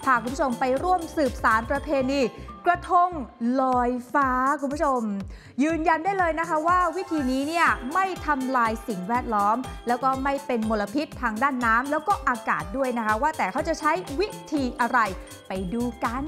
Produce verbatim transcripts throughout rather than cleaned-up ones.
พาคุณผู้ชมไปร่วมสืบสานประเพณีกระทงลอยฟ้าคุณผู้ชมยืนยันได้เลยนะคะว่าวิธีนี้เนี่ยไม่ทำลายสิ่งแวดล้อมแล้วก็ไม่เป็นมลพิษทางด้านน้ำแล้วก็อากาศด้วยนะคะว่าแต่เขาจะใช้วิธีอะไรไปดูกัน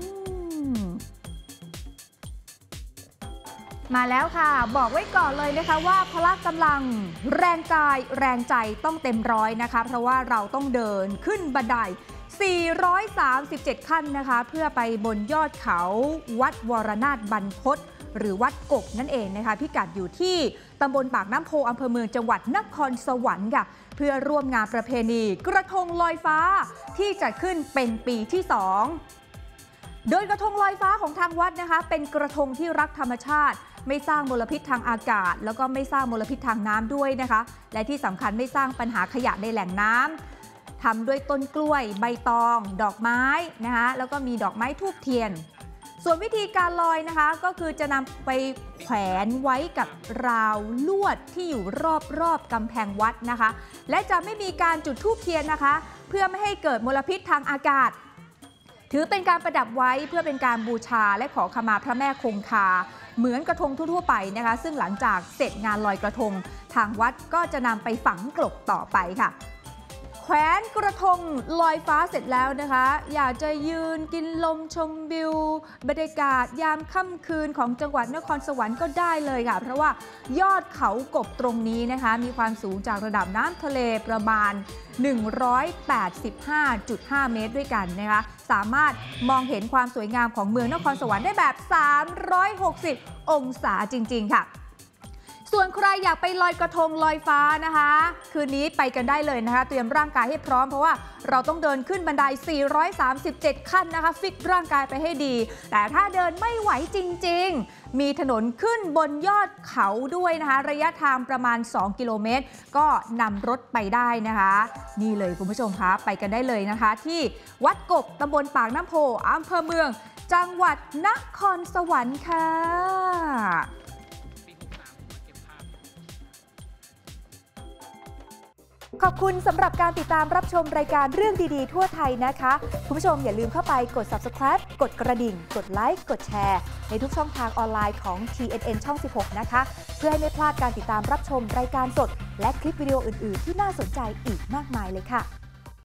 มาแล้วค่ะบอกไว้ก่อนเลยนะคะว่าพละกำลังแรงกายแรงใจต้องเต็มร้อยนะคะเพราะว่าเราต้องเดินขึ้นบันไดสี่ร้อยสามสิบเจ็ดขั้นนะคะเพื่อไปบนยอดเขาวัดวรนาถบรรพตหรือวัดกบนั่นเองนะคะพิกัดอยู่ที่ตำบลปากน้ำโพอำเภอเมืองจังหวัดนครสวรรค์ค่ะเพื่อร่วมงานประเพณีกระทงลอยฟ้าที่จัดขึ้นเป็นปีที่สองโดยกระทงลอยฟ้าของทางวัดนะคะเป็นกระทงที่รักธรรมชาติไม่สร้างมลพิษทางอากาศแล้วก็ไม่สร้างมลพิษทางน้ำด้วยนะคะและที่สำคัญไม่สร้างปัญหาขยะในแหล่งน้ำทำด้วยต้นกล้วยใบตองดอกไม้นะคะแล้วก็มีดอกไม้ธูปเทียนส่วนวิธีการลอยนะคะก็คือจะนำไปแขวนไว้กับราวลวดที่อยู่รอบๆกำแพงวัดนะคะและจะไม่มีการจุดธูปเทียนนะคะเพื่อไม่ให้เกิดมลพิษทางอากาศถือเป็นการประดับไว้เพื่อเป็นการบูชาและขอขมาพระแม่คงคาเหมือนกระทงทั่วๆไปนะคะซึ่งหลังจากเสร็จงานลอยกระทงทางวัดก็จะนำไปฝังกลบต่อไปค่ะแขวนกระทงลอยฟ้าเสร็จแล้วนะคะอยากจะยืนกินลมชมวิวบรรยากาศยามค่ำคืนของจังหวัดนครสวรรค์ก็ได้เลยค่ะเพราะว่ายอดเขากบตรงนี้นะคะมีความสูงจากระดับน้ำทะเลประมาณ หนึ่งร้อยแปดสิบห้าจุดห้า เมตรด้วยกันนะคะสามารถมองเห็นความสวยงามของเมืองนครสวรรค์ได้แบบสามร้อยหกสิบองศาจริงๆค่ะส่วนใครอยากไปลอยกระทงลอยฟ้านะคะคืนนี้ไปกันได้เลยนะคะเตรียมร่างกายให้พร้อมเพราะว่าเราต้องเดินขึ้นบันไดสี่ร้อยสามสิบเจ็ดขั้นนะคะฟิตร่างกายไปให้ดีแต่ถ้าเดินไม่ไหวจริงๆมีถนนขึ้นบนยอดเขาด้วยนะคะระยะทางประมาณสองกิโลเมตรก็นำรถไปได้นะคะนี่เลยคุณผู้ชมคะไปกันได้เลยนะคะที่วัดกบตำบลปากน้ำโพอำเภอเมืองจังหวัดนครสวรรค์ค่ะขอบคุณสำหรับการติดตามรับชมรายการเรื่องดีๆทั่วไทยนะคะคุณผู้ชมอย่าลืมเข้าไปกด ซับสไครบ์ กดกระดิ่งกดไลค์กดแชร์ในทุกช่องทางออนไลน์ของ ที เอ็น เอ็น ช่อง สิบหกนะคะเพื่อให้ไม่พลาดการติดตามรับชมรายการสดและคลิปวิดีโออื่นๆที่น่าสนใจอีกมากมายเลยค่ะ